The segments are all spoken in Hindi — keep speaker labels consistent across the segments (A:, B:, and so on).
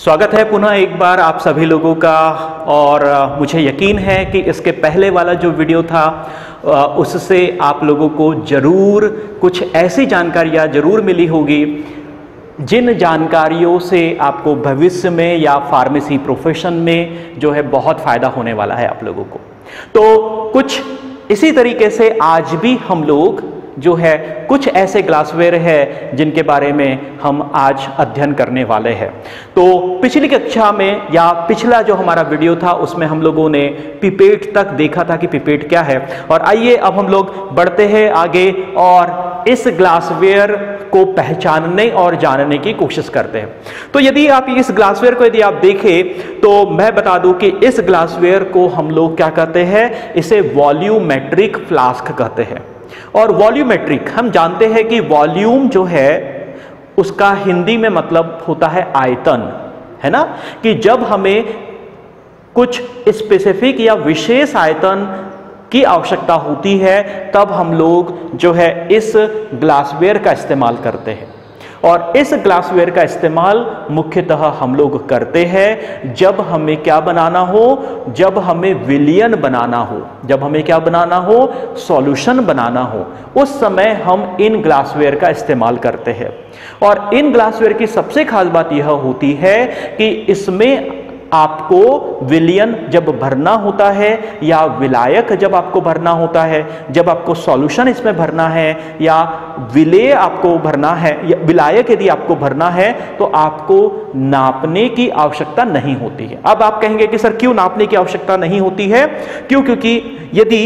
A: स्वागत है पुनः एक बार आप सभी लोगों का। और मुझे यकीन है कि इसके पहले वाला जो वीडियो था उससे आप लोगों को ज़रूर कुछ ऐसी जानकारियाँ ज़रूर मिली होगी जिन जानकारियों से आपको भविष्य में या फार्मेसी प्रोफेशन में जो है बहुत फ़ायदा होने वाला है आप लोगों को। तो कुछ इसी तरीके से आज भी हम लोग जो है कुछ ऐसे ग्लासवेयर है जिनके बारे में हम आज अध्ययन करने वाले हैं। तो पिछली कक्षा में या पिछला जो हमारा वीडियो था उसमें हम लोगों ने पिपेट तक देखा था कि पिपेट क्या है। और आइए अब हम लोग बढ़ते हैं आगे और इस ग्लासवेयर को पहचानने और जानने की कोशिश करते हैं। तो यदि आप इस ग्लासवेयर को यदि आप देखें तो मैं बता दूं कि इस ग्लासवेयर को हम लोग क्या कहते हैं, इसे वॉल्यूमेट्रिक फ्लास्क कहते हैं। और वॉल्यूमेट्रिक हम जानते हैं कि वॉल्यूम जो है उसका हिंदी में मतलब होता है आयतन, है ना। कि जब हमें कुछ स्पेसिफिक या विशेष आयतन की आवश्यकता होती है तब हम लोग जो है इस ग्लासवेयर का इस्तेमाल करते हैं। और इस ग्लासवेयर का इस्तेमाल मुख्यतः हम लोग करते हैं जब हमें क्या बनाना हो, जब हमें विलयन बनाना हो, जब हमें क्या बनाना हो, सॉल्यूशन बनाना हो, उस समय हम इन ग्लासवेयर का इस्तेमाल करते हैं। और इन ग्लासवेयर की सबसे खास बात यह होती है कि इसमें आपको विलयन जब भरना होता है या विलायक जब आपको भरना होता है, जब आपको सॉल्यूशन इसमें भरना है या विलेय आपको भरना है या विलायक यदि आपको भरना है तो आपको नापने की आवश्यकता नहीं होती है। अब आप कहेंगे कि सर क्यों नापने की आवश्यकता नहीं होती है? क्योंकि यदि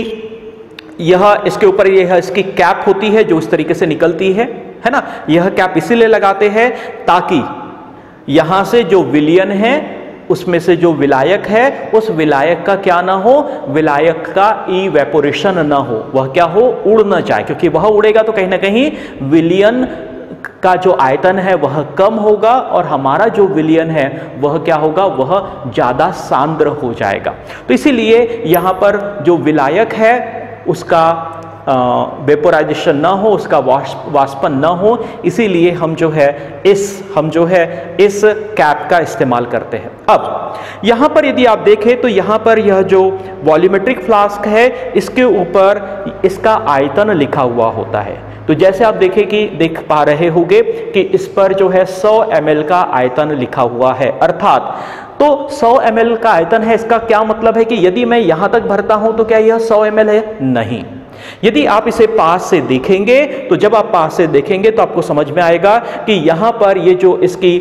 A: यह इसके ऊपर यह इसकी कैप होती है जो इस तरीके से निकलती है ना। यह कैप इसीलिए लगाते हैं ताकि यहां से जो विलयन है उसमें से जो विलायक है उस विलायक का क्या ना हो, विलायक का इवेपोरेशन ना हो, वह क्या हो, उड़ ना जाए। क्योंकि वह उड़ेगा तो कहीं ना कहीं विलयन का जो आयतन है वह कम होगा और हमारा जो विलयन है वह क्या होगा, वह ज्यादा सांद्र हो जाएगा। तो इसीलिए यहां पर जो विलायक है उसका वेपोराइजेशन ना हो, उसका वाष्पन ना हो, इसीलिए हम जो है इस कैप का इस्तेमाल करते हैं। अब यहां पर यदि आप देखें तो यहां पर यह जो वॉल्यूमेट्रिक फ्लास्क है इसके ऊपर इसका आयतन लिखा हुआ होता है। तो जैसे आप देख पा रहे होंगे कि इस पर जो है 100 ml का आयतन लिखा हुआ है। अर्थात तो 100 ml का आयतन है, इसका क्या मतलब है कि यदि मैं यहां तक भरता हूं तो क्या यह 100 ml है? नहीं। यदि आप इसे पास से देखेंगे तो जब आप पास से देखेंगे तो आपको समझ में आएगा कि यहां पर ये जो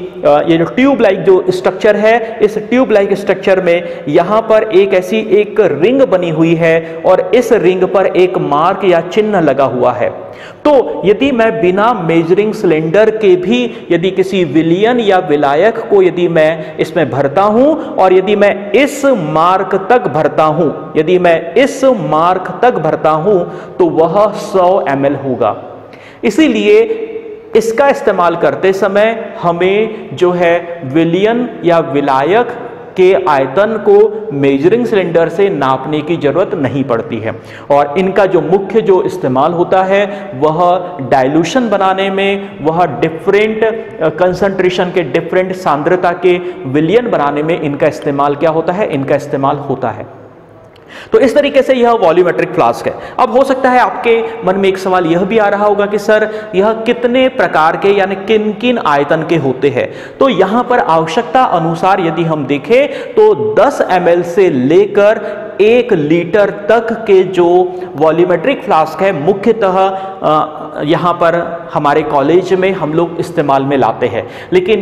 A: ट्यूब लाइक जो स्ट्रक्चर है, इस ट्यूब लाइक स्ट्रक्चर में यहां पर एक रिंग बनी हुई है और इस रिंग पर एक मार्क या चिन्ह लगा हुआ है। तो यदि मैं बिना मेजरिंग सिलेंडर के भी यदि किसी विलयन या विलायक को यदि मैं इसमें भरता हूं और यदि मैं इस मार्क तक भरता हूं, यदि मैं इस मार्क तक भरता हूं तो वह 100 ml होगा। इसीलिए इसका इस्तेमाल करते समय हमें जो है विलयन या विलायक के आयतन को मेजरिंग सिलेंडर से नापने की जरूरत नहीं पड़ती है। और इनका जो मुख्य जो इस्तेमाल होता है वह डाइल्यूशन बनाने में, वह डिफरेंट कंसंट्रेशन के, डिफरेंट सांद्रता के विलयन बनाने में इनका इस्तेमाल क्या होता है, इनका इस्तेमाल होता है। तो इस तरीके से यह वॉल्यूमेट्रिक फ्लास्क है। अब हो सकता है आपके मन में एक सवाल यह भी आ रहा होगा कि सर यह कितने प्रकार के यानी किन किन आयतन के होते हैं? तो यहां पर आवश्यकता अनुसार यदि हम देखें तो 10 ml से लेकर 1 लीटर तक के जो वॉल्यूमेट्रिक फ्लास्क है मुख्यतः यहाँ पर हमारे कॉलेज में हम लोग इस्तेमाल में लाते हैं। लेकिन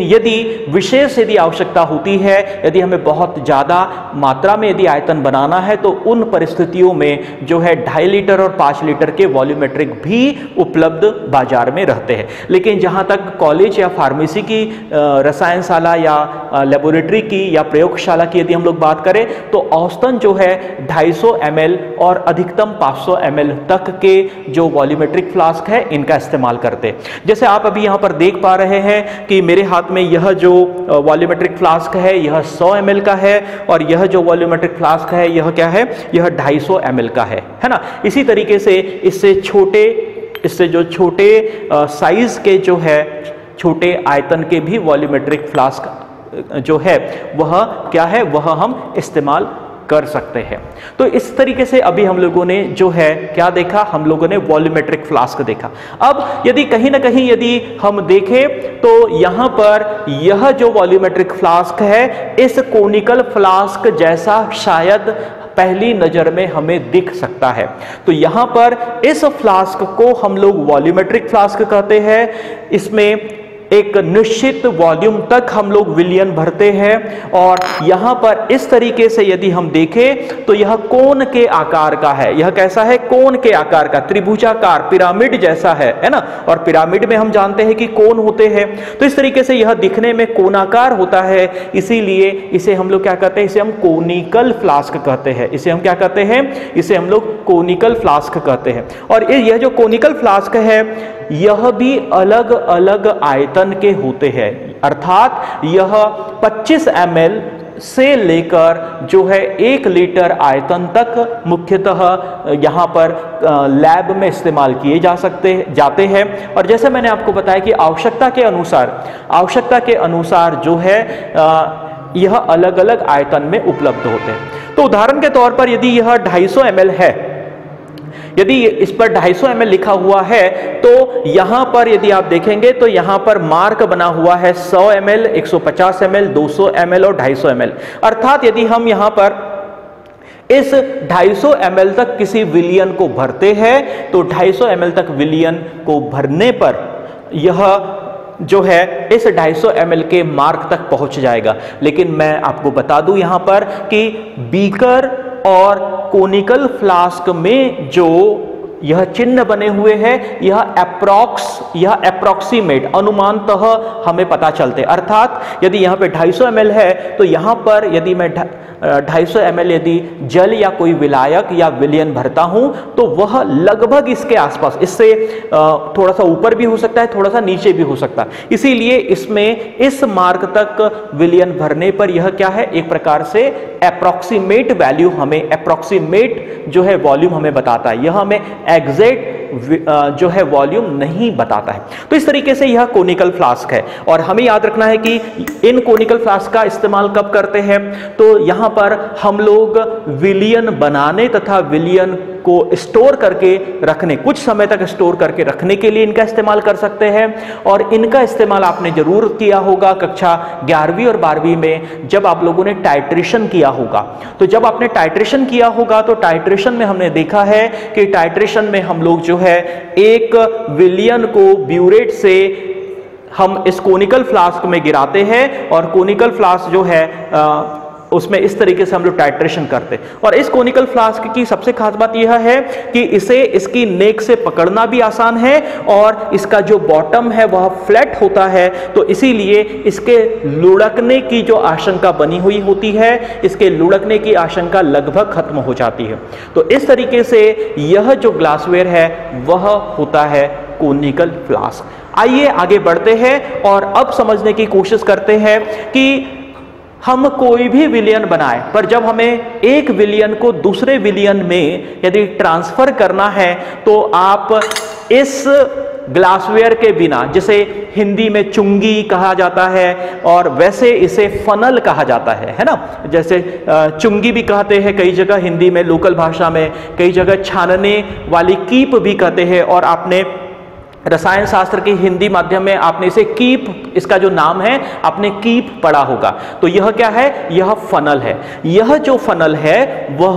A: यदि आवश्यकता होती है, यदि हमें बहुत ज़्यादा मात्रा में यदि आयतन बनाना है तो उन परिस्थितियों में जो है 2.5 लीटर और 5 लीटर के वॉल्यूमेट्रिक भी उपलब्ध बाजार में रहते हैं। लेकिन जहाँ तक कॉलेज या फार्मेसी की रसायनशाला या लेबोरेटरी की या प्रयोगशाला की यदि हम लोग बात करें तो औसतन जो है 250 ml और अधिकतम 500 ml तक के जो वॉल्यूमेट्रिक फ्लास्क है इनका इस्तेमाल करते हैं। जैसे आप अभी यहाँ पर देख पा रहे हैं कि मेरे हाथ में यह जो वॉल्यूमेट्रिक फ्लास्क है यह 100 ml का है और यह जो वॉल्यूमेट्रिक फ्लास्क है यह क्या है, यह 250 ml का है ना। इसी तरीके से इससे जो छोटे साइज के जो है छोटे आयतन के भी वॉल्यूमेट्रिक फ्लास्क जो है वह क्या है, वह हम इस्तेमाल कर सकते हैं। तो इस तरीके से अभी हम लोगों ने जो है क्या देखा, हम लोगों ने वॉल्यूमेट्रिक फ्लास्क देखा। अब यदि कहीं ना कहीं यदि हम देखें तो यहां पर यह जो वॉल्यूमेट्रिक फ्लास्क है, इस कोनिकल फ्लास्क जैसा शायद पहली नजर में हमें दिख सकता है। तो यहां पर इस फ्लास्क को हम लोग वॉल्यूमेट्रिक फ्लास्क कहते हैं। इसमें एक निश्चित वॉल्यूम तक हम लोग विलियन भरते हैं और यहां पर इस तरीके से यदि हम देखें तो यह कोन के आकार का है। यह कैसा है, कोन के आकार का, त्रिभुजाकार, पिरामिड जैसा है ना। और पिरामिड में हम जानते हैं कि कोन होते हैं, तो इस तरीके से यह दिखने में कोनाकार होता है, इसीलिए इसे हम लोग क्या कहते हैं, इसे हम कोनिकल फ्लास्क कहते हैं। इसे हम क्या कहते हैं, इसे हम लोग कोनिकल फ्लास्क कहते हैं। और यह जो कोनिकल फ्लास्क है यह भी अलग अलग आयतन के होते हैं, अर्थात यह 25 ml से लेकर जो है 1 लीटर आयतन तक मुख्यतः यहाँ पर लैब में इस्तेमाल किए जाते हैं। और जैसे मैंने आपको बताया कि आवश्यकता के अनुसार जो है यह अलग अलग आयतन में उपलब्ध होते हैं। तो उदाहरण के तौर पर यदि यह 250 ml है, यदि इस पर 250 ml लिखा हुआ है तो यहां पर यदि आप देखेंगे तो यहां पर मार्क बना हुआ है 100 ml, 150 ml, 200 ml और 250 ml। अर्थात यदि हम यहां पर इस 250 ml तक किसी विलियन को भरते हैं तो 250 ml तक विलियन को भरने पर यह जो है इस 250 ml के मार्क तक पहुंच जाएगा। लेकिन मैं आपको बता दूं यहां पर कि बीकर और कोनिकल फ्लास्क में जो यह चिन्ह बने हुए हैं यह अप्रॉक्सीमेट अनुमानतः हमें पता चलते। अर्थात यदि यहाँ पे 250 ml है तो यहाँ पर यदि मैं 250 ml यदि जल या कोई विलायक या विलियन भरता हूं तो वह लगभग इसके आसपास, इससे थोड़ा सा ऊपर भी हो सकता है, थोड़ा सा नीचे भी हो सकता है। इसीलिए इसमें इस मार्क तक विलियन भरने पर यह क्या है, एक प्रकार से अप्रॉक्सीमेट वैल्यू हमें, अप्रॉक्सीमेट जो है वॉल्यूम हमें बताता है। यह हमें एग्जैक्ट जो है वॉल्यूम नहीं बताता है। तो इस तरीके से यह कोनिकल फ्लास्क है। और हमें याद रखना है कि इन कोनिकल फ्लास्क का इस्तेमाल कब करते हैं, तो यहां पर हम लोग विलियन बनाने तथा विलियन को स्टोर करके रखने, कुछ समय तक स्टोर करके रखने के लिए इनका इस्तेमाल कर सकते हैं। और इनका इस्तेमाल आपने जरूर किया होगा कक्षा 11वीं और 12वीं में, जब आप लोगों ने टाइट्रेशन किया होगा। तो जब आपने टाइट्रेशन किया होगा तो टाइट्रेशन में हमने देखा है कि टाइट्रेशन में हम लोग जो है एक विलियन को ब्यूरेट से हम इस कोनिकल फ्लास्क में गिराते हैं और कोनिकल फ्लास्क जो है उसमें इस तरीके से हम लोग टाइट्रेशन करते हैं। और इस कोनिकल फ्लास्क की सबसे खास बात यह है कि इसे इसकी नेक से पकड़ना भी आसान है और इसका जो बॉटम है वह फ्लैट होता है, तो इसीलिए इसके लुढ़कने की जो आशंका बनी हुई होती है, इसके लुढ़कने की आशंका लगभग खत्म हो जाती है। तो इस तरीके से यह जो ग्लासवेयर है वह होता है कोनिकल फ्लास्क। आइए आगे बढ़ते हैं और अब समझने की कोशिश करते हैं कि हम कोई भी विलियन बनाए पर जब हमें एक विलियन को दूसरे विलियन में यदि ट्रांसफर करना है तो आप इस ग्लासवेयर के बिना, जिसे हिंदी में चुंगी कहा जाता है और वैसे इसे फनल कहा जाता है ना। जैसे चुंगी भी कहते हैं कई जगह हिंदी में, लोकल भाषा में, कई जगह छानने वाली कीप भी कहते हैं। और आपने रसायन शास्त्र की हिंदी माध्यम में आपने इसे कीप, इसका जो नाम है आपने कीप पढ़ा होगा। तो यह क्या है, यह फनल है। यह जो फनल है वह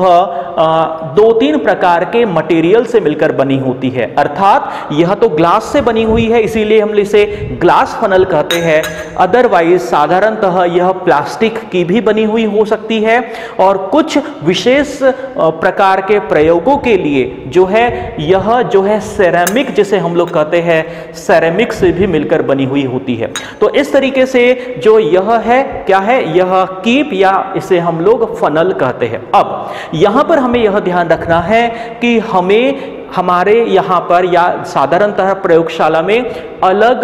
A: 2-3 प्रकार के मटेरियल से मिलकर बनी होती है। अर्थात यह तो ग्लास से बनी हुई है, इसीलिए हम इसे ग्लास फनल कहते हैं। अदरवाइज साधारणतः यह प्लास्टिक की भी बनी हुई हो सकती है और कुछ विशेष प्रकार के प्रयोगों के लिए जो है यह जो है सेरेमिक, जिसे हम लोग कहते हैं, सेरेमिक से भी मिलकर बनी हुई होती है। तो इस तरीके से जो यह है क्या है, यह कीप या इसे हम लोग फनल कहते हैं। अब यहां पर हमें यह ध्यान रखना है कि हमें हमारे यहाँ पर या साधारणतः प्रयोगशाला में अलग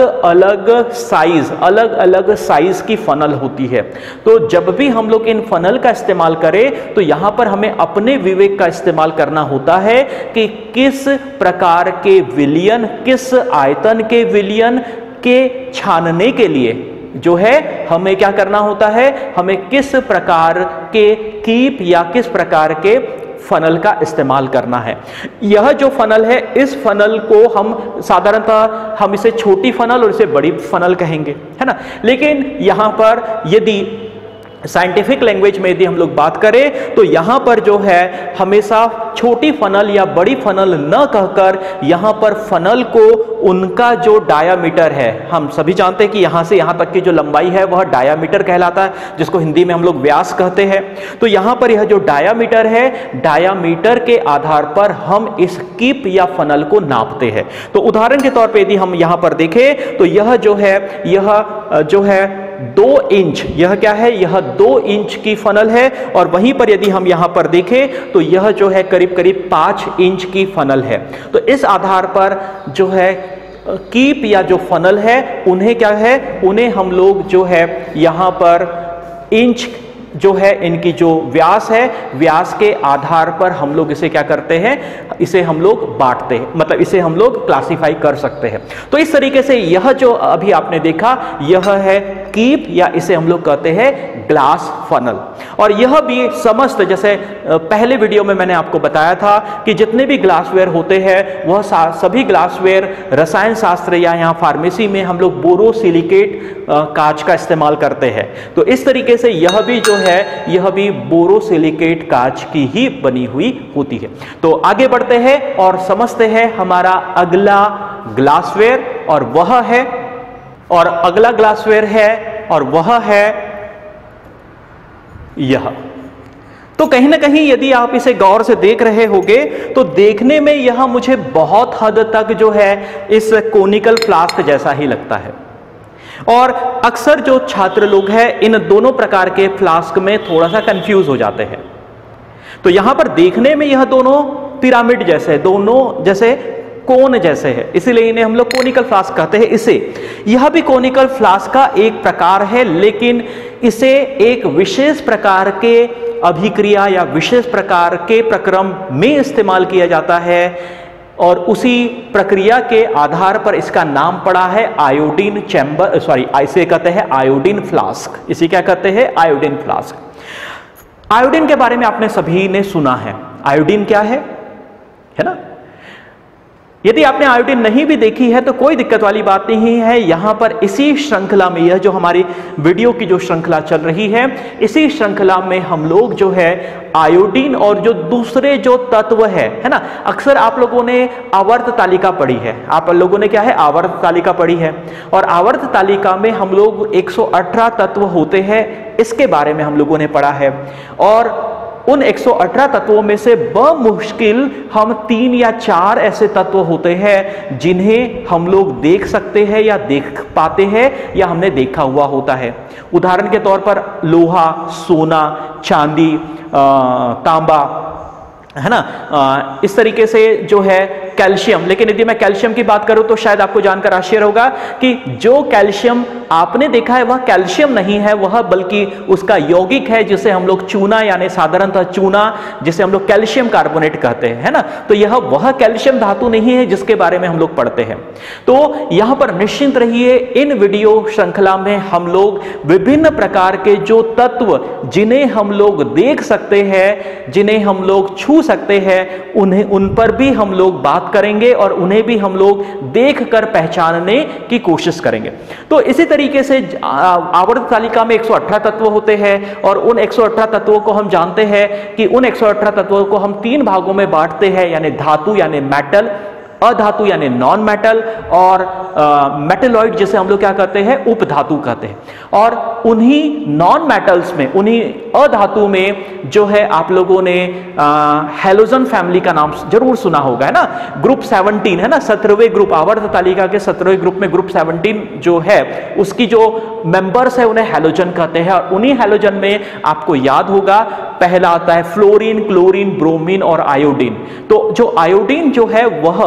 A: अलग साइज की फनल होती है। तो जब भी हम लोग इन फनल का इस्तेमाल करें तो यहाँ पर हमें अपने विवेक का इस्तेमाल करना होता है कि किस प्रकार के विलियन, किस आयतन के विलियन के छानने के लिए जो है हमें क्या करना होता है, हमें किस प्रकार के कीप या किस प्रकार के फनल का इस्तेमाल करना है। यह जो फनल है, इस फनल को हम साधारणतः हम इसे छोटी फनल और इसे बड़ी फनल कहेंगे, है ना। लेकिन यहां पर यदि साइंटिफिक लैंग्वेज में यदि हम लोग बात करें तो यहां पर जो है हमेशा छोटी फनल या बड़ी फनल न कहकर यहां पर फनल को उनका जो डायामीटर है, हम सभी जानते हैं कि यहां से यहां तक की जो लंबाई है वह डायामीटर कहलाता है, जिसको हिंदी में हम लोग व्यास कहते हैं। तो यहां पर यह जो डायामीटर है, डायामीटर के आधार पर हम इस कीप या फनल को नापते हैं। तो उदाहरण के तौर पर यदि हम यहां पर देखें तो यह जो है 2 इंच, यह क्या है, यह 2 इंच की फनल है। और वहीं पर यदि हम यहां पर देखें तो यह जो है करीब करीब 5 इंच की फनल है। तो इस आधार पर जो है कीप या जो फनल है उन्हें क्या है, उन्हें हम लोग जो है यहां पर इंच जो है इनकी जो व्यास है, व्यास के आधार पर हम लोग इसे क्या करते हैं, इसे हम लोग बांटते हैं, मतलब इसे हम लोग क्लासिफाई कर सकते हैं। तो इस तरीके से यह जो अभी आपने देखा यह है कीप या इसे हम लोग कहते हैं ग्लास फनल। और यह भी समस्त, जैसे पहले वीडियो में मैंने आपको बताया था कि जितने भी ग्लासवेयर होते हैं वह सभी ग्लासवेयर रसायन शास्त्र या यहाँ फार्मेसी में हम लोग बोरोसिलिकेट कांच का इस्तेमाल करते हैं। तो इस तरीके से यह भी जो है यह भी बोरोसिलिकेट कांच की ही बनी हुई होती है। तो आगे बढ़ते हैं और समझते हैं हमारा अगला ग्लासवेयर, और अगला ग्लासवेयर है और वह है यह। तो कहीं ना कहीं यदि आप इसे गौर से देख रहे होंगे तो देखने में यह मुझे बहुत हद तक जो है इस कोनिकल फ्लास्क जैसा ही लगता है। और अक्सर जो छात्र लोग हैं इन दोनों प्रकार के फ्लास्क में थोड़ा सा कंफ्यूज हो जाते हैं। तो यहां पर देखने में यह दोनों पिरामिड जैसे, दोनों जैसे कोन जैसे है, इसीलिए इन्हें हम लोग कोनिकल फ्लास्क कहते हैं। इसे यह भी कोनिकल फ्लास्क का एक प्रकार है, लेकिन इसे एक विशेष प्रकार के अभिक्रिया या विशेष प्रकार के प्रक्रम में इस्तेमाल किया जाता है और उसी प्रक्रिया के आधार पर इसका नाम पड़ा है आयोडीन चैम्बर, इसे कहते हैं आयोडीन फ्लास्क। इसे क्या कहते हैं, आयोडीन फ्लास्क। आयोडीन के बारे में आपने सभी ने सुना है। आयोडीन क्या है ना। यदि आपने आयोडीन नहीं भी देखी है तो कोई दिक्कत वाली बात नहीं है। यहां पर इसी श्रृंखला में, यह जो हमारी वीडियो की जो श्रृंखला चल रही है, इसी श्रृंखला में हम लोग जो है आयोडीन और जो दूसरे जो तत्व है ना, अक्सर आप लोगों ने आवर्त तालिका पढ़ी है। आप लोगों ने क्या है, आवर्त तालिका पढ़ी है। और आवर्त तालिका में हम लोग 118 तत्व होते हैं, इसके बारे में हम लोगों ने पढ़ा है। और उन 118 तत्वों में से बमुश्किल हम 3 या 4 ऐसे तत्व होते हैं जिन्हें हम लोग देख सकते हैं या देख पाते हैं या हमने देखा हुआ होता है। उदाहरण के तौर पर लोहा, सोना, चांदी, तांबा, है ना। इस तरीके से जो है कैल्शियम। लेकिन यदि मैं कैल्शियम की बात करूं तो शायद आपको जानकर आश्चर्य होगा कि जो कैल्शियम आपने देखा है वह कैल्शियम नहीं है, वह बल्कि उसका यौगिक है जिसे हम लोग चूना, यानी साधारणतः चूना जिसे हम लोग कैल्शियम कार्बोनेट कहते हैं, है ना। तो यह वह कैल्शियम धातु नहीं है जिसके बारे में हम लोग पढ़ते हैं। तो यहां पर निश्चिंत रहिए, इन वीडियो श्रृंखला में हम लोग विभिन्न प्रकार के जो तत्व जिन्हें हम लोग देख सकते हैं, जिन्हें हम लोग छू सकते हैं, उन पर भी हम लोग बात करेंगे और उन्हें भी हम लोग देखकर पहचानने की कोशिश करेंगे। तो इसी तरीके से आवर्त तालिका में 118 तत्व होते हैं और उन 118 तत्वों को हम जानते हैं कि उन 118 तत्वों को हम 3 भागों में बांटते हैं, यानी धातु यानी मेटल, अधातु यानी नॉन मेटल, और मेटेलॉइड जिसे हम लोग क्या कहते हैं, उपधातु कहते हैं। और उन्हीं नॉन मेटल्स में, उन्हीं अधातु में जो है आप लोगों ने हैलोजन फैमिली का नाम जरूर सुना होगा, है ना। ग्रुप 17 है ना, 17वें ग्रुप, आवर्त तालिका के 17वें ग्रुप में ग्रुप 17 जो है उसकी जो मेंबर्स है उन्हें हैलोजन कहते हैं। और उन्हीं हैलोजन में आपको याद होगा पहला आता है फ्लोरीन, क्लोरीन, ब्रोमीन और आयोडीन। तो जो आयोडीन जो है वह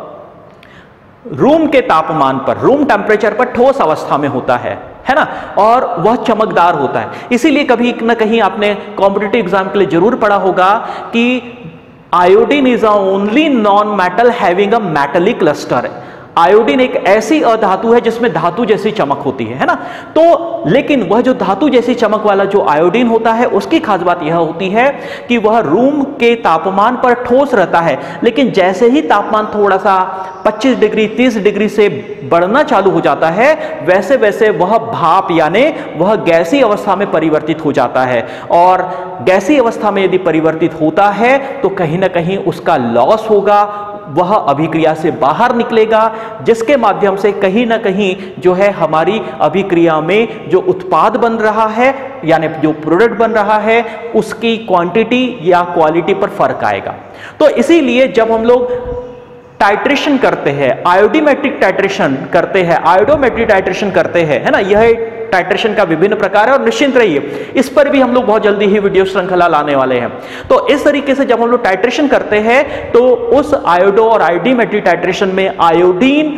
A: रूम के तापमान पर, रूम टेम्परेचर पर ठोस अवस्था में होता है ना, और वह चमकदार होता है। इसीलिए कभी ना कहीं आपने कॉम्पिटिटिव एग्जाम के लिए जरूर पढ़ा होगा कि iodine is a only non metal having a metallic lustre. Iodine एक ऐसी अधातु है जिसमें धातु जैसी चमक होती है ना। तो लेकिन वह जो धातु जैसी चमक वाला जो आयोडीन होता है उसकी खास बात यह होती है कि वह रूम के तापमान पर ठोस रहता है, लेकिन जैसे ही तापमान थोड़ा सा 25 डिग्री 30 डिग्री से बढ़ना चालू हो जाता है, वैसे वैसे वह भाप यानी वह गैसीय अवस्था में परिवर्तित हो जाता है। और गैसीय अवस्था में यदि परिवर्तित होता है तो कहीं ना कहीं उसका लॉस होगा, वह अभिक्रिया से बाहर निकलेगा, जिसके माध्यम से कहीं ना कहीं जो है हमारी अभिक्रिया में जो उत्पाद बन रहा है यानी जो प्रोडक्ट बन रहा है उसकी क्वांटिटी या क्वालिटी पर फर्क आएगा। तो इसीलिए जब हम लोग टाइट्रेशन करते हैं, आयोडीमेट्रिक टाइट्रेशन करते हैं, आयोडोमेट्रिक टाइट्रेशन करते हैं, है ना, यह टाइट्रेशन का विभिन्न प्रकार है और निश्चिंत रहिए इस पर भी हम लोग बहुत जल्दी ही वीडियो श्रृंखला लाने वाले हैं। तो इस तरीके से जब हम लोग टाइट्रेशन करते हैं तो उस आयोडो और आयोडीमेट्रिक टाइट्रेशन में आयोडीन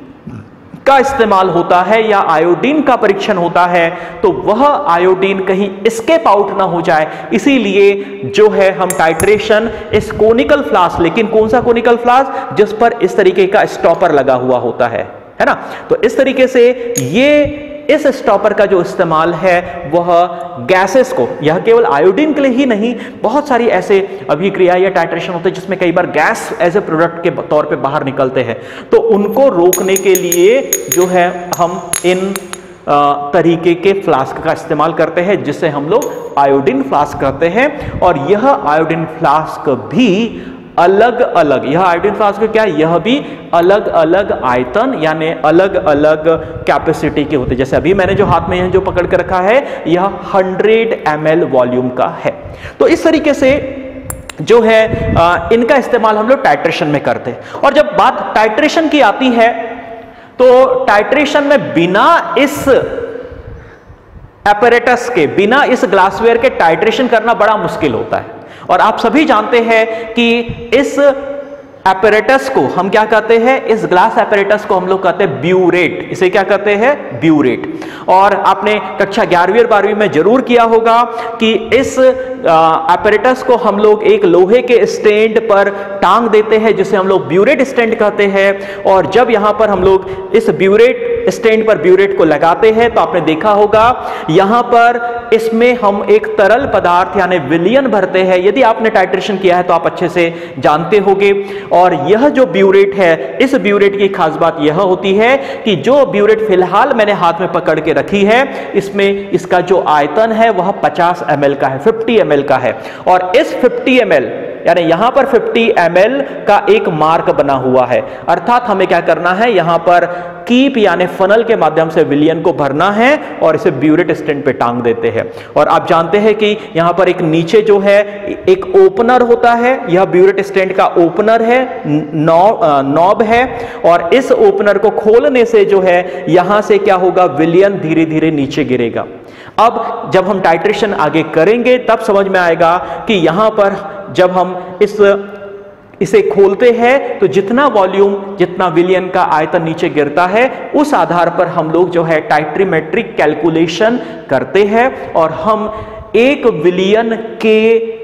A: का इस्तेमाल होता है या आयोडीन का परीक्षण होता है, तो वह आयोडीन कहीं एस्केप आउट ना हो जाए, इसीलिए जो है हम टाइट्रेशन इस कोनिकल फ्लास्क, लेकिन कौन सा कोनिकल फ्लास्क, जिस पर इस तरीके का स्टॉपर लगा हुआ होता है ना। तो इस तरीके से ये इस स्टॉपर का जो इस्तेमाल है वह गैसेस को, यह केवल आयोडीन के लिए ही नहीं, बहुत सारी ऐसे अभिक्रिया या टाइट्रेशन होते हैं जिसमें कई बार गैस एज ए प्रोडक्ट के तौर पे बाहर निकलते हैं, तो उनको रोकने के लिए जो है हम इन तरीके के फ्लास्क का इस्तेमाल करते हैं जिसे हम लोग आयोडीन फ्लास्क कहते हैं। और यह आयोडीन फ्लास्क भी अलग अलग, यह आयोडीन फ्लास्क क्या है, यह भी अलग अलग आयतन यानी अलग अलग कैपेसिटी के होते हैं। जैसे अभी मैंने जो हाथ में जो पकड़ के रखा है यह 100 ml वॉल्यूम का है। तो इस तरीके से जो है इनका इस्तेमाल हम लोग टाइट्रेशन में करते हैं। और जब बात टाइट्रेशन की आती है तो टाइट्रेशन में बिना इस एपरेटस के, बिना इस ग्लासवेयर के टाइट्रेशन करना बड़ा मुश्किल होता है। और आप सभी जानते हैं कि इस एपरेटस को हम क्या कहते हैं, इस ग्लास एपरेटस को हम लोग कहते हैं ब्यूरेट। इसे क्या कहते हैं, ब्यूरेट। और आपने कक्षा 11वीं और 12वीं में जरूर किया होगा कि इस एपरेटस को हम लोग एक लोहे के स्टैंड पर टांग देते हैं जिसे हम लोग ब्यूरेट स्टैंड कहते हैं। और जब यहां पर हम लोग इस ब्यूरेट स्टैंड पर ब्यूरेट को लगाते हैं तो आपने देखा होगा यहां पर इसमें हम एक तरल पदार्थ यानी विलयन भरते हैं। यदि आपने टाइट्रेशन किया है तो आप अच्छे से जानते होंगे। और यह जो ब्यूरेट है, इस ब्यूरेट की खास बात यह होती है कि जो ब्यूरेट फिलहाल मैंने हाथ में पकड़ के रखी है इसमें इसका जो आयतन है वह 50 ml का है, 50 ml का है। और इस 50 ml यानी यहां पर 50 ml का एक मार्क बना हुआ है, अर्थात हमें क्या करना है, यहां पर कीप यानी फनल के माध्यम से विलयन को भरना है और इसे ब्यूरेट स्टैंड पे टांग देते हैं। और आप जानते हैं कि यहां पर एक नीचे जो है एक ओपनर होता है, यह ब्यूरेट स्टैंड का ओपनर है, नॉब है। और इस ओपनर को खोलने से जो है यहां से क्या होगा, विलयन धीरे धीरे नीचे गिरेगा। अब जब हम टाइट्रेशन आगे करेंगे तब समझ में आएगा कि यहां पर जब हम इसे खोलते हैं तो जितना वॉल्यूम, जितना विलयन का आयतन नीचे गिरता है उस आधार पर हम लोग जो है टाइट्रीमेट्रिक कैलकुलेशन करते हैं। और हम एक विलयन के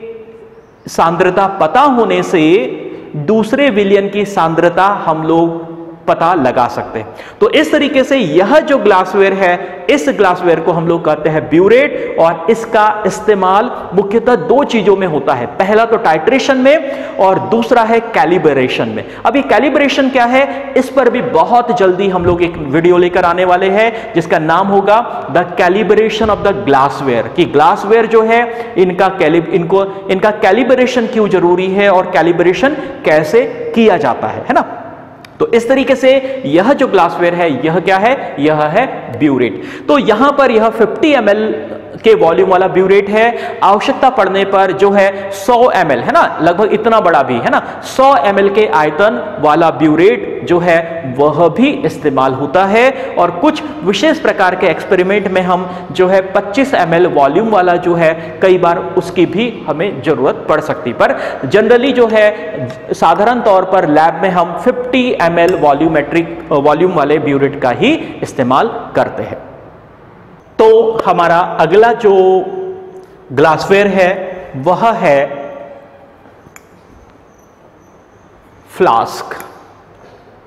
A: सांद्रता पता होने से दूसरे विलयन की सांद्रता हम लोग पता लगा सकते हैं। तो इस तरीके से यह जो ग्लासवेयर है, इस ग्लासवेयर को हम लोग कहते हैं ब्यूरेट। और इसका इस्तेमाल मुख्यतः दो चीजों में होता है, पहला तो टाइट्रेशन में और दूसरा है कैलिब्रेशन में। अभी कैलिब्रेशन क्या है, इस पर भी बहुत जल्दी हम लोग एक वीडियो लेकर आने वाले हैं जिसका नाम होगा the calibration of the glassware, कि ग्लासवेयर जो है इनका कैलिब्रेशन क्यों जरूरी है और कैलिब्रेशन कैसे किया जाता है ना। तो इस तरीके से यह जो ग्लासवेयर है यह क्या है, यह है ब्यूरेट। तो यहां पर यह 50 ml के वॉल्यूम वाला ब्यूरेट है। आवश्यकता पड़ने पर जो है 100 ml है ना, लगभग इतना बड़ा भी है ना, 100 ml के आयतन वाला ब्यूरेट जो है वह भी इस्तेमाल होता है। और कुछ विशेष प्रकार के एक्सपेरिमेंट में हम जो है 25 ml वॉल्यूम वाला जो है कई बार उसकी भी हमें जरूरत पड़ सकती, पर जनरली जो है साधारण तौर पर लैब में हम 50 ml वॉल्यूम वाले ब्यूरेट का ही इस्तेमाल करते हैं। तो हमारा अगला जो ग्लासवेयर है वह है फ्लास्क।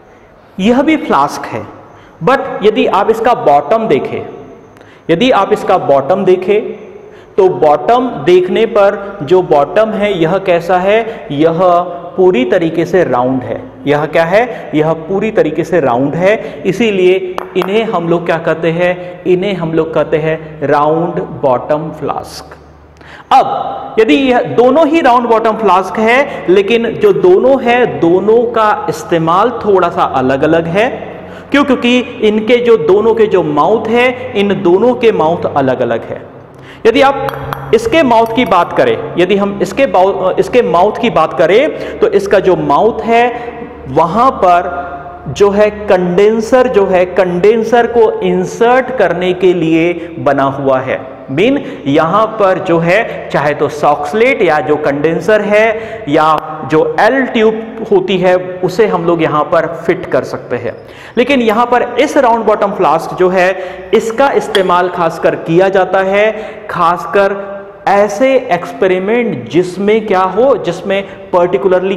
A: यह भी फ्लास्क है, बट यदि आप इसका बॉटम देखें, यदि आप इसका बॉटम देखें तो बॉटम देखने पर जो बॉटम है यह कैसा है, यह पूरी तरीके से राउंड है। यह क्या है, यह पूरी तरीके से राउंड है, इसीलिए इन्हें हम लोग क्या कहते हैं, इन्हें हम लोग कहते हैं राउंड बॉटम फ्लास्क। अब यदि यह दोनों ही राउंड बॉटम फ्लास्क है, लेकिन जो दोनों है दोनों का इस्तेमाल थोड़ा सा अलग अलग है। क्यों? क्योंकि इनके जो दोनों के जो माउथ है, इन दोनों के माउथ अलग अलग है। यदि आप इसके माउथ की बात करें, यदि हम इसके माउथ की बात करें तो इसका जो माउथ है वहां पर जो है कंडेंसर, जो है कंडेंसर को इंसर्ट करने के लिए बना हुआ है। मीन यहां पर जो है चाहे तो सॉक्सलेट या जो कंडेंसर है या जो एल ट्यूब होती है उसे हम लोग यहां पर फिट कर सकते हैं। लेकिन यहां पर इस राउंड बॉटम फ्लास्क जो है इसका इस्तेमाल खासकर किया जाता है, खासकर ऐसे एक्सपेरिमेंट जिसमें क्या हो, जिसमें पर्टिकुलरली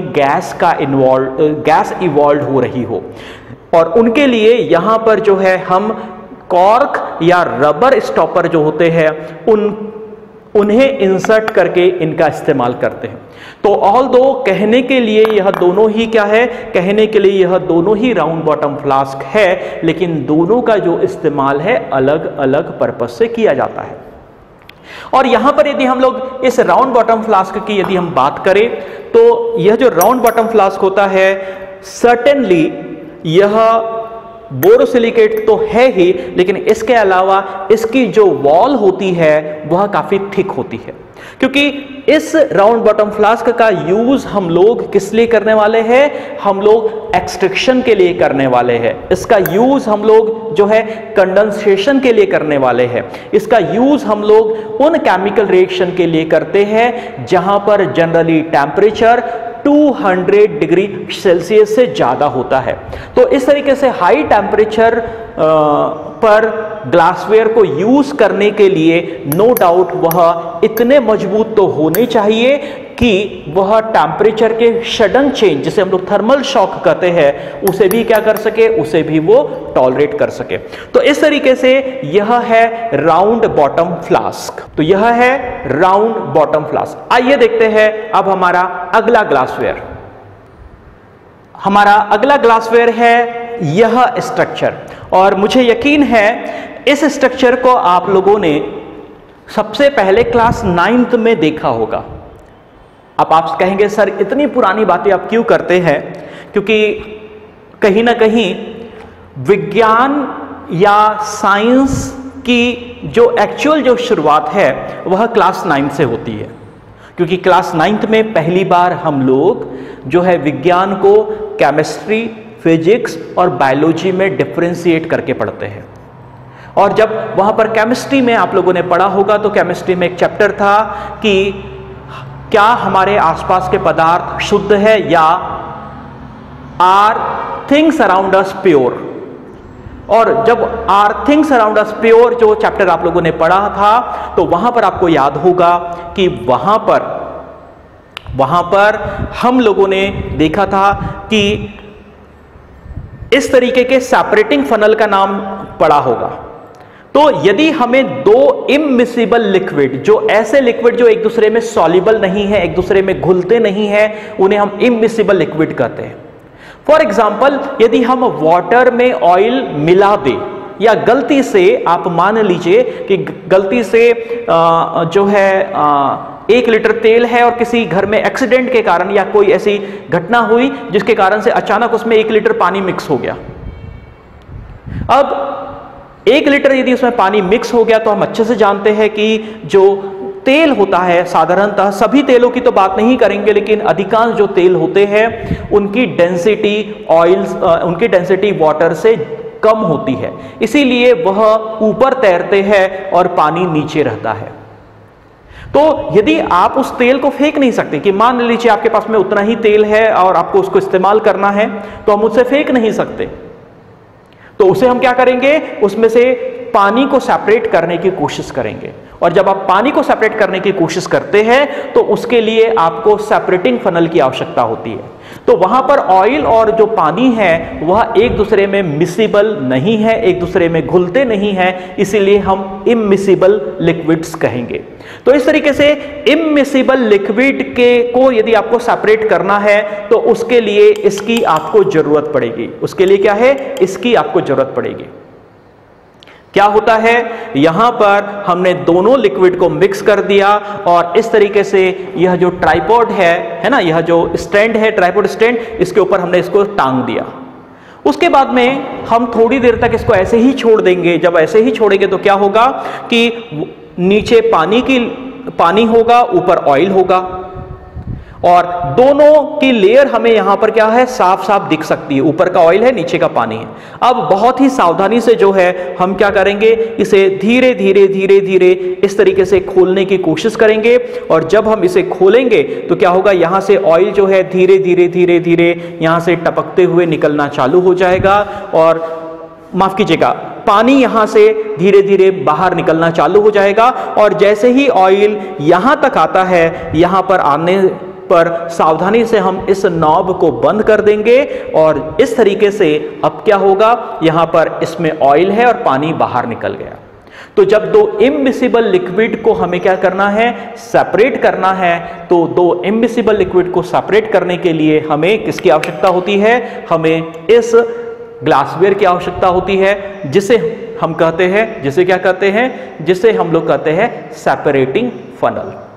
A: गैस इवॉल्व हो रही हो, और उनके लिए यहां पर जो है हम कॉर्क या रबर स्टॉपर जो होते हैं उन्हें इंसर्ट करके इनका इस्तेमाल करते हैं। तो ऑल दो कहने के लिए यह दोनों ही क्या है, कहने के लिए यह दोनों ही राउंड बॉटम फ्लास्क है, लेकिन दोनों का जो इस्तेमाल है अलग अलग पर्पस से किया जाता है। और यहां पर यदि हम लोग इस राउंड बॉटम फ्लास्क की यदि हम बात करें तो यह जो राउंड बॉटम फ्लास्क होता है सर्टेनली यह बोरोसिलिकेट तो है ही, लेकिन इसके अलावा इसकी जो वॉल होती है वह काफी थिक होती है। क्योंकि इस राउंड बॉटम फ्लास्क का यूज हम लोग किस लिए करने वाले हैं, हम लोग एक्सट्रैक्शन के लिए करने वाले हैं। इसका यूज हम लोग जो है कंडेंसेशन के लिए करने वाले हैं। इसका यूज हम लोग उन केमिकल रिएक्शन के लिए करते हैं जहां पर जनरली टेम्परेचर 200 डिग्री सेल्सियस से ज्यादा होता है। तो इस तरीके से हाई टेम्परेचर पर ग्लासवेयर को यूज करने के लिए नो डाउट वह इतने मजबूत तो होने चाहिए कि वह टेम्परेचर के सडन चेंज, जिसे हम लोग थर्मल शॉक कहते हैं, उसे भी क्या कर सके, उसे भी वो टॉलरेट कर सके। तो इस तरीके से यह है राउंड बॉटम फ्लास्क। तो यह है राउंड बॉटम फ्लास्क। आइए देखते हैं अब हमारा अगला ग्लासवेयर। हमारा अगला ग्लासवेयर है यह स्ट्रक्चर, और मुझे यकीन है इस स्ट्रक्चर को आप लोगों ने सबसे पहले क्लास 9th में देखा होगा। अब आप कहेंगे सर इतनी पुरानी बातें आप क्यों करते हैं, क्योंकि कहीं ना कहीं विज्ञान या साइंस की जो एक्चुअल जो शुरुआत है वह क्लास 9th से होती है। क्योंकि क्लास 9th में पहली बार हम लोग जो है विज्ञान को केमिस्ट्री, फिजिक्स और बायोलॉजी में डिफरेंशिएट करके पढ़ते हैं। और जब वहां पर केमिस्ट्री में आप लोगों ने पढ़ा होगा तो केमिस्ट्री में एक चैप्टर था कि क्या हमारे आसपास के पदार्थ शुद्ध है या are things around us pure. और जब are things around us pure जो चैप्टर आप लोगों ने पढ़ा था तो वहां पर आपको याद होगा कि वहां पर हम लोगों ने देखा था कि इस तरीके के सेपरेटिंग फनल का नाम पढ़ा होगा। तो यदि हमें दो इमिसिबल लिक्विड, जो ऐसे लिक्विड जो एक दूसरे में सॉल्युबल नहीं है, एक दूसरे में घुलते नहीं है, उन्हें हम इमिसिबल लिक्विड कहते हैं। फॉर एग्जाम्पल यदि हम वाटर में ऑयल मिला दें, या गलती से आप मान लीजिए कि गलती से जो है 1 लीटर तेल है और किसी घर में एक्सीडेंट के कारण या कोई ऐसी घटना हुई जिसके कारण से अचानक उसमें 1 लीटर पानी मिक्स हो गया। अब 1 लीटर यदि उसमें पानी मिक्स हो गया तो हम अच्छे से जानते हैं कि जो तेल होता है, साधारणतः सभी तेलों की तो बात नहीं करेंगे, लेकिन अधिकांश जो तेल होते हैं उनकी डेंसिटी वाटर से कम होती है, इसीलिए वह ऊपर तैरते हैं और पानी नीचे रहता है। तो यदि आप उस तेल को फेंक नहीं सकते, कि मान लीजिए आपके पास में उतना ही तेल है और आपको उसको इस्तेमाल करना है, तो हम उसे फेंक नहीं सकते। तो उसे हम क्या करेंगे, उसमें से पानी को सेपरेट करने की कोशिश करेंगे। और जब आप पानी को सेपरेट करने की कोशिश करते हैं तो उसके लिए आपको सेपरेटिंग फनल की आवश्यकता होती है। तो वहां पर ऑयल और जो पानी है वह एक दूसरे में मिसिबल नहीं है, एक दूसरे में घुलते नहीं हैं, इसीलिए हम इमिसिबल लिक्विड्स कहेंगे। तो इस तरीके से इमिसिबल लिक्विड को यदि आपको सेपरेट करना है तो उसके लिए इसकी आपको जरूरत पड़ेगी। उसके लिए क्या है? इसकी आपको जरूरत पड़ेगी। क्या होता है, यहां पर हमने दोनों लिक्विड को मिक्स कर दिया और इस तरीके से यह जो ट्राइपॉड है ना, यह जो स्टैंड है, ट्राइपॉड स्टैंड, इसके ऊपर हमने इसको टांग दिया। उसके बाद में हम थोड़ी देर तक इसको ऐसे ही छोड़ देंगे। जब ऐसे ही छोड़ेंगे तो क्या होगा कि नीचे पानी होगा, ऊपर ऑयल होगा और दोनों की लेयर हमें यहां पर क्या है, साफ साफ दिख सकती है। ऊपर का ऑयल है, नीचे का पानी है। अब बहुत ही सावधानी से जो है हम क्या करेंगे, इसे धीरे धीरे धीरे धीरे इस तरीके से खोलने की कोशिश करेंगे। और जब हम इसे खोलेंगे तो क्या होगा, यहां से ऑयल जो है धीरे धीरे धीरे धीरे यहां से टपकते हुए निकलना चालू हो जाएगा और माफ कीजिएगा, पानी यहां से धीरे धीरे बाहर निकलना चालू हो जाएगा। और जैसे ही ऑयल यहां तक आता है, यहां पर आने पर सावधानी से हम इस नॉब को बंद कर देंगे और इस तरीके से अब क्या होगा, यहां पर इसमें ऑयल है और पानी बाहर निकल गया। तो जब दो इमिसिबल लिक्विड को हमें क्या करना है, सेपरेट करना है, तो दो इमिसिबल लिक्विड को सेपरेट करने के लिए हमें किसकी आवश्यकता होती है, हमें इस ग्लासवेयर की आवश्यकता होती है, जिसे हम कहते हैं, जिसे क्या कहते हैं, जिसे हम लोग कहते हैं सेपरेटिंग फनल।